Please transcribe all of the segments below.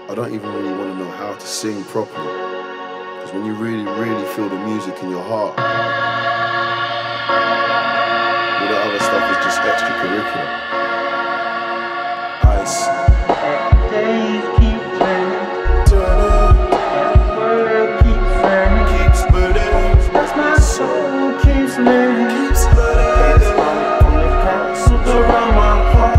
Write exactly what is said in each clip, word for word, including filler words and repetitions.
I don't even really want to know how to sing properly. Because when you really, really feel the music in your heart, all the other stuff is just extracurricular. Ice. Days keep turning, turning. The world keeps turning, keeps burning. As my soul keeps learning, keeps learning. On the castles around my heart.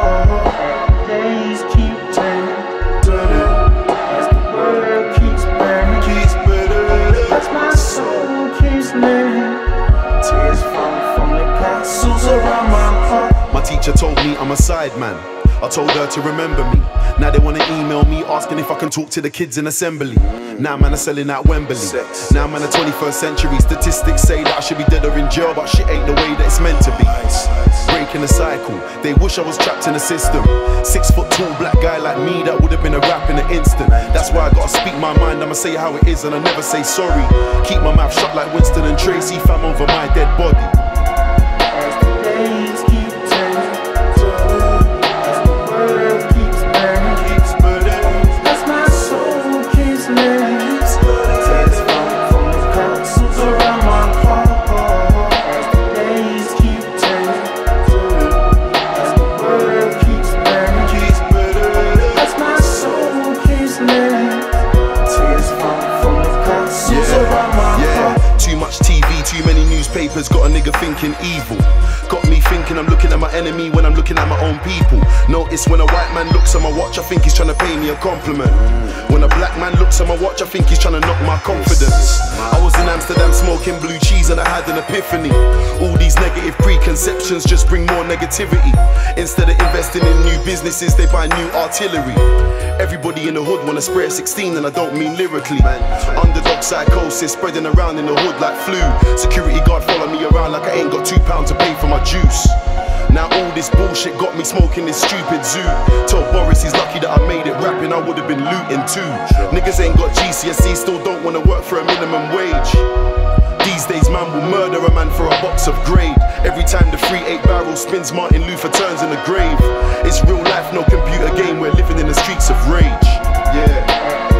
Days keep turning, turning. As the world keeps burning, keeps burning. As my soul keeps learning. Tears fall from the castles around my heart. My teacher told me I'm a side man. I told her to remember me. Now they wanna email me asking if I can talk to the kids in assembly. Now man are selling out Wembley. Now man are twenty-first century. Statistics say that I should be dead or in jail, but shit ain't the way that it's meant to be. Breaking the cycle, they wish I was trapped in the system. Six foot tall black guy like me, that would have been a rap in an instant. That's why I gotta speak my mind, I'ma say how it is and I never say sorry. Keep my mouth shut like Winston and Tracy, fam over my dead body. As the days keep turning, turning. As the world keeps burning, keeps burning. As my soul keeps learning, keeps learning. Tears fall from the castles around my heart. As the days keep turning, turning. As the world keeps burning, keeps burning. As my soul keeps learning, tears fall from the castles around my heart. Too much T V, too many newspapers, got a nigga thinking evil. Got me thinking I'm looking at my enemy when I'm looking at my own people. Notice when a white man looks at my watch, I think he's trying to pay me a compliment. When a black man looks at my watch, I think he's trying to knock my confidence. I was in Amsterdam smoking blue cheese and I had an epiphany. All these negative preconceptions just bring more negativity. Instead of investing in new businesses, they buy new artillery. Everybody in the hood wanna spray a sixteen and I don't mean lyrically. Underdog psychosis spreading around in the hood like flu. Security guard follow me around like I ain't got two pounds to pay for my juice. Now all this bullshit got me smoking this stupid zoo. Told Boris he's lucky that I made it rapping, I would've been looting too. Niggas ain't got G C S E, still don't wanna work for a minimum wage. These days man will murder a man for a box of grade. Every time the three eight barrel spins, Martin Luther turns in the grave. It's real life, no computer game, we're living in the streets of rage. Yeah.